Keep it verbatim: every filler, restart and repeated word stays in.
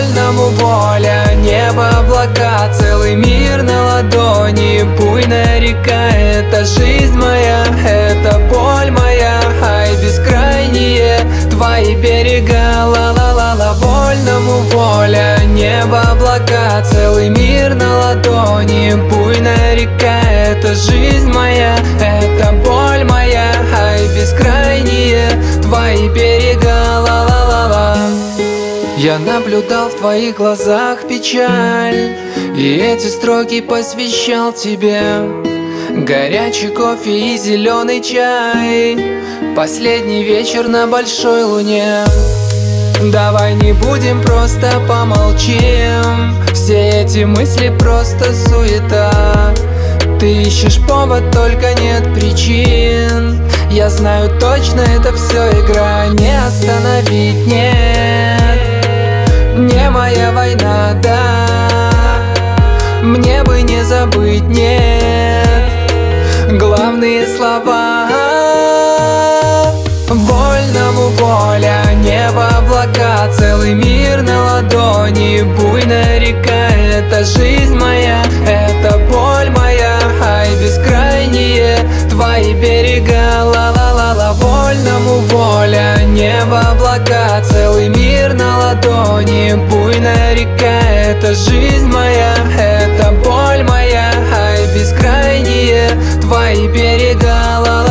вольному воля, небо, облака, целый мир на ладони. Буйная река — это жизнь моя, это боль моя, ай, бескрайние твои берега. Ла-ла-ла-ла, вольному воля, небо, облака, целый мир на ладони. Буйная река — это жизнь моя, это боль моя, ай, бескрайние твои берега. Ла-ла-ла-ла. Я наблюдал в твоих глазах печаль, и эти строки посвящал тебе. Горячий кофе и зеленый чай, последний вечер на большой луне. Давай не будем, просто помолчим. Все эти мысли просто суета. Ты ищешь повод, только нет причин. Я знаю точно, это все игра, не остановить, нет. Не моя война, да, мне бы не забыть, нет. Главные слова: вольному воля, небо, облака, целый мир на ладони. Буйная река — это жизнь моя, это боль моя, ай, бескрайние твои берега. Ла-ла-ла-ла, вольному воля, небо, облака, целый мир на ладони. Буйная река — это жизнь моя, это боль моя, ай, бескрайние твои берега. Ла-ла-ла.